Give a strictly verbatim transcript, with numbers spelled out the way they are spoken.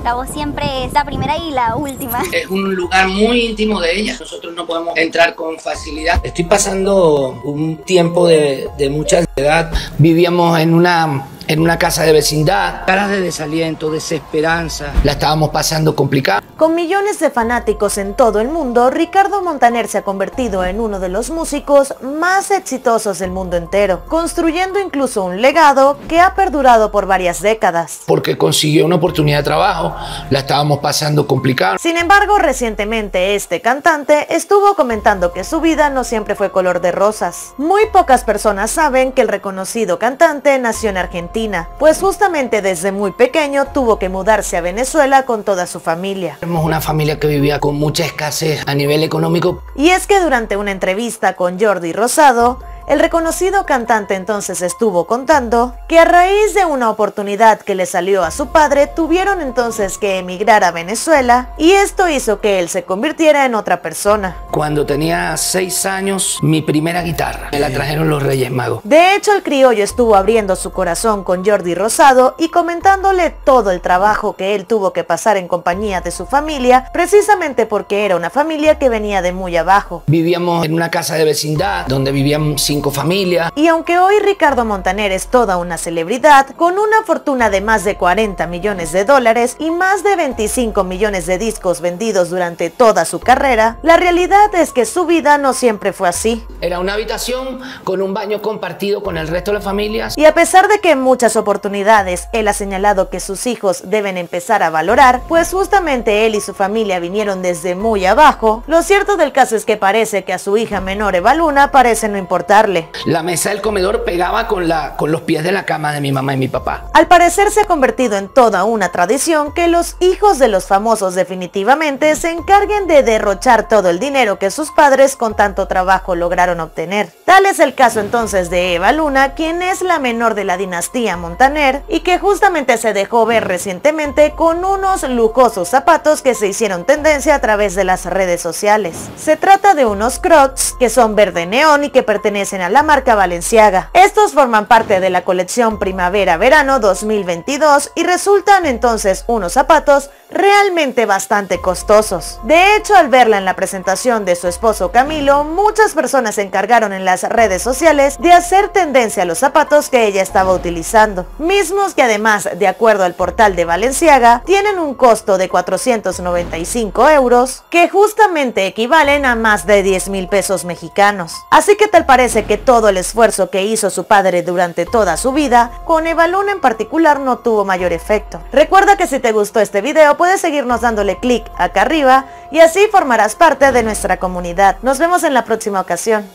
La voz siempre es la primera y la última. Es un lugar muy íntimo de ella. Nosotros no podemos entrar con facilidad. Estoy pasando un tiempo de, de mucha ansiedad. Vivíamos en una... en una casa de vecindad, caras de desaliento, desesperanza, la estábamos pasando complicada. Con millones de fanáticos en todo el mundo, Ricardo Montaner se ha convertido en uno de los músicos más exitosos del mundo entero, construyendo incluso un legado que ha perdurado por varias décadas. Porque consiguió una oportunidad de trabajo, la estábamos pasando complicada. Sin embargo, recientemente este cantante estuvo comentando que su vida no siempre fue color de rosas. Muy pocas personas saben que el reconocido cantante nació en Argentina, pues justamente desde muy pequeño tuvo que mudarse a Venezuela con toda su familia. Éramos una familia que vivía con mucha escasez a nivel económico. Y es que durante una entrevista con Jordi Rosado, el reconocido cantante entonces estuvo contando que a raíz de una oportunidad que le salió a su padre, tuvieron entonces que emigrar a Venezuela y esto hizo que él se convirtiera en otra persona. Cuando tenía seis años, mi primera guitarra me la trajeron los Reyes Magos. De hecho, el criollo estuvo abriendo su corazón con Jordi Rosado y comentándole todo el trabajo que él tuvo que pasar en compañía de su familia, precisamente porque era una familia que venía de muy abajo. Vivíamos en una casa de vecindad donde vivían cinco familias. Y aunque hoy Ricardo Montaner es toda una celebridad, con una fortuna de más de cuarenta millones de dólares y más de veinticinco millones de discos vendidos durante toda su carrera, la realidad es que su vida no siempre fue así. Era una habitación con un baño compartido con el resto de las familias. Y a pesar de que en muchas oportunidades él ha señalado que sus hijos deben empezar a valorar, pues justamente él y su familia vinieron desde muy abajo, lo cierto del caso es que parece que a su hija menor Eva Luna parece no importarle. La mesa del comedor pegaba con, la, con los pies de la cama de mi mamá y mi papá. Al parecer se ha convertido en toda una tradición que los hijos de los famosos definitivamente se encarguen de derrochar todo el dinero que sus padres con tanto trabajo lograron obtener. Tal es el caso entonces de Eva Luna, quien es la menor de la dinastía Montaner y que justamente se dejó ver recientemente con unos lujosos zapatos que se hicieron tendencia a través de las redes sociales. Se trata de unos Crocs que son verde neón y que pertenecen a la marca Balenciaga. Estos forman parte de la colección Primavera-Verano dos mil veintidós y resultan entonces unos zapatos realmente bastante costosos. De hecho, al verla en la presentación de su esposo Camilo, muchas personas se encargaron en las redes sociales de hacer tendencia a los zapatos que ella estaba utilizando, mismos que además, de acuerdo al portal de Balenciaga, tienen un costo de cuatrocientos noventa y cinco euros, que justamente equivalen a más de diez mil pesos mexicanos. Así que tal parece que todo el esfuerzo que hizo su padre durante toda su vida, con Eva Luna en particular no tuvo mayor efecto. Recuerda que si te gustó este video puedes seguirnos dándole clic acá arriba y así formarás parte de nuestra comunidad. Nos vemos en la próxima ocasión.